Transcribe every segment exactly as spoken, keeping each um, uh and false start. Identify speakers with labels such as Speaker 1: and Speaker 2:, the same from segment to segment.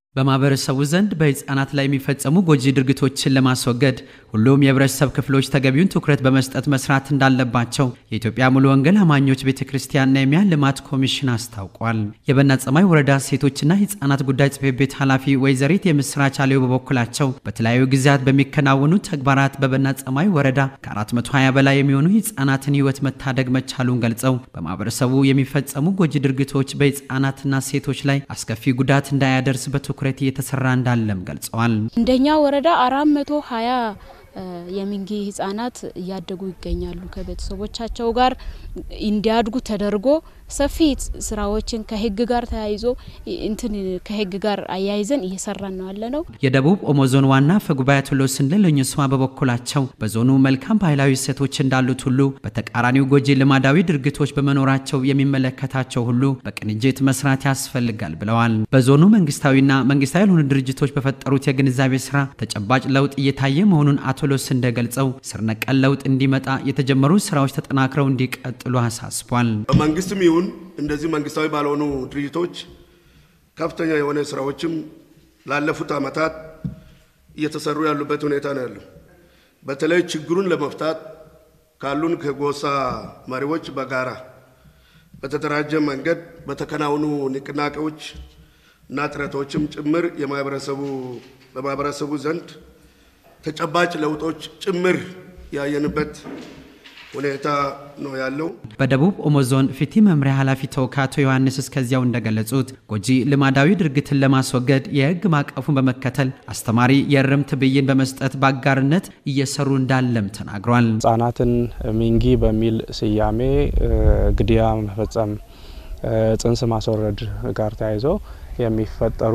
Speaker 1: በማህበረሰቡ ዘንድ በህፃናት ላይ የሚፈጸሙ ጎጂ ድርጊቶችን ለማስወገድ ሁሉም የህብረተሰብ ክፍሎች ተገቢውን ትኩረት በመስጠት መስራት እንዳለባቸው የኢትዮጵያ ሙሉ ወንጌል አማኞች ቤተክርስቲያንና ነህምያ ልማት ኮሚሽን አስታውቋል። የበና ጸማይ ወረዳ ሴቶችና ህፃናት ጉዳይ ጽሕፈት ቤት ኃላፊ ወይዘሪት የምስራች አሌው በበኩላቸው በተለያዩ ጊዜያት በሚከናወኑ ተግባራት በበና ጸማይ ወረዳ ከአራት መቶ ሃያ በላይ የሚሆኑ ህፃናትን ህይወት መታደግ መቻሉን ገልጸው በማህበረሰቡ የሚፈጸሙ ጎጂ ድርጊቶች በህፃናትና ሴቶች ላይ አስከፊ ጉዳት እንዳያደርስ በትኩረት እየተሰራ እንዳለም ገልጸዋል።
Speaker 2: እንደኛ ወረዳ አራት መቶ ሃያ የሚንጊ ህፃናት ያደጉ ይገኛሉ። ከቤተሰቦቻቸው ጋር እንዲያድጉ ተደርጎ ሰፊ ስራዎችን ከህግ ጋር ተያይዞ እንትን ከህግ ጋር አያይዘን እየሰራን ነው ያለነው።
Speaker 1: የደቡብ ኦሞ ዞን ዋና ፈጉባኤ ቶሎስን ለለኝሷ በበኩላቸው በዞኑ መልካም ባህላዊ እሴቶች እንዳሉት ሁሉ በተቃራኒው ጎጂ ልማዳዊ ድርጊቶች በመኖራቸው የሚመለከታቸው ሁሉ በቅንጅት መስራት ያስፈልጋል ብለዋል። በዞኑ መንግስታዊና መንግስታዊ ያልሆኑ ድርጅቶች በፈጠሩት የግንዛቤ ስራ ተጨባጭ ለውጥ እየታየ መሆኑን ቶሎስ እንደገልጸው ስር ነቀል ለውጥ እንዲመጣ የተጀመሩ ስራዎች ተጠናክረው እንዲቀጥሉ አሳስቧል።
Speaker 3: በመንግስትም ይሁን እንደዚህ መንግስታዊ ባልሆኑ ድርጅቶች ከፍተኛ የሆነ ስራዎችም ላለፉት አመታት እየተሰሩ ያሉበት ሁኔታ ነው ያለው። በተለይ ችግሩን ለመፍታት ካሉን ከጎሳ መሪዎች በጋራ በተደራጀ መንገድ በተከናወኑ ንቅናቄዎች እና ጥረቶችም ጭምር የማህበረሰቡ በማህበረሰቡ ዘንድ ተጨባጭ ለውጦች ጭምር ያየንበት ሁኔታ ነው ያለው።
Speaker 1: በደቡብ ኦሞ ዞን ፊቲ መምሪያ ኃላፊ ተወካቶ ዮሐንስ እስከዚያው እንደገለጹት ጎጂ ልማዳዊ ድርጊትን ለማስወገድ የህግ ማቀፉን በመከተል አስተማሪ የርምት ብይን በመስጠት ባጋርነት እየሰሩ እንዳለም ተናግሯል።
Speaker 4: ህፃናትን ሚንጊ በሚል ስያሜ ግድያ መፈጸም ጽንስ ማስወረድ ጋር ተያይዞ የሚፈጠሩ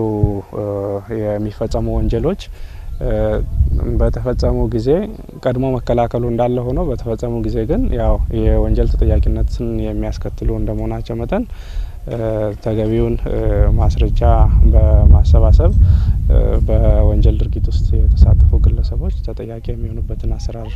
Speaker 4: የሚፈጸሙ ወንጀሎች በተፈጸሙ ጊዜ ቀድሞ መከላከሉ እንዳለ ሆኖ በተፈጸሙ ጊዜ ግን ያው የወንጀል ተጠያቂነትን የሚያስከትሉ እንደመሆናቸው መጠን ተገቢውን ማስረጃ በማሰባሰብ በወንጀል ድርጊት ውስጥ የተሳተፉ ግለሰቦች ተጠያቂ የሚሆኑበትን አሰራር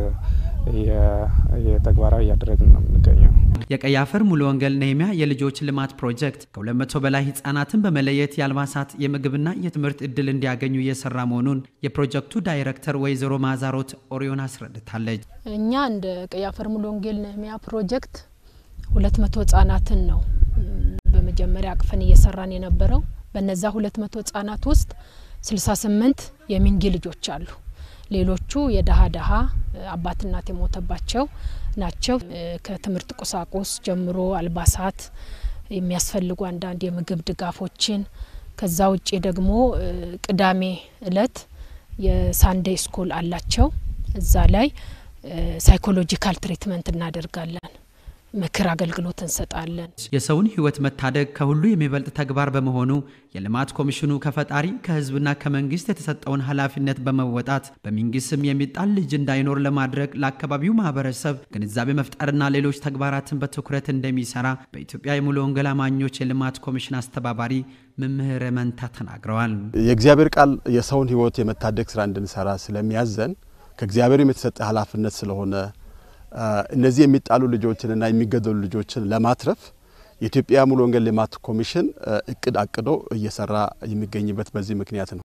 Speaker 4: የተግባራዊ ያደረግን ነው የምንገኘው።
Speaker 1: የቀይ አፈር ሙሉ ወንጌል ነህምያ የልጆች ልማት ፕሮጀክት ከሁለት መቶ በላይ ህፃናትን በመለየት የአልባሳት የምግብና የትምህርት እድል እንዲያገኙ እየሰራ መሆኑን የፕሮጀክቱ ዳይሬክተር ወይዘሮ ማዛሮት ኦሪዮን አስረድታለች።
Speaker 5: እኛ እንደ ቀይ አፈር ሙሉ ወንጌል ነህምያ ፕሮጀክት ሁለት መቶ ህፃናትን ነው በመጀመሪያ አቅፈን እየሰራን የነበረው። በነዛ ሁለት መቶ ህፃናት ውስጥ ስልሳ ስምንት የሚንጊ ልጆች አሉ። ሌሎቹ የደሃ ደሃ አባት እናት የሞተባቸው ናቸው። ከትምህርት ቁሳቁስ ጀምሮ አልባሳት የሚያስፈልጉ አንዳንድ የምግብ ድጋፎችን ከዛ ውጪ ደግሞ ቅዳሜ እለት የሳንዴይ ስኩል አላቸው። እዛ ላይ ሳይኮሎጂካል ትሪትመንት እናደርጋለን። ምክር አገልግሎት እንሰጣለን።
Speaker 1: የሰውን ህይወት መታደግ ከሁሉ የሚበልጥ ተግባር በመሆኑ የልማት ኮሚሽኑ ከፈጣሪ ከህዝብና ከመንግስት የተሰጠውን ኃላፊነት በመወጣት በሚንጊስም የሚጣል ልጅ እንዳይኖር ለማድረግ ለአካባቢው ማህበረሰብ ግንዛቤ መፍጠርና ሌሎች ተግባራትን በትኩረት እንደሚሰራ በኢትዮጵያ የሙሉ ወንጌል አማኞች የልማት ኮሚሽን አስተባባሪ መምህር መንታ ተናግረዋል።
Speaker 6: የእግዚአብሔር ቃል የሰውን ህይወት የመታደግ ስራ እንድንሰራ ስለሚያዘን ከእግዚአብሔር የተሰጠ ኃላፊነት ስለሆነ እነዚህ የሚጣሉ ልጆችንና የሚገደሉ ልጆችን ለማትረፍ የኢትዮጵያ ሙሉ ወንጌል ልማት ኮሚሽን እቅድ አቅዶ እየሰራ የሚገኝበት በዚህ ምክንያት ነው።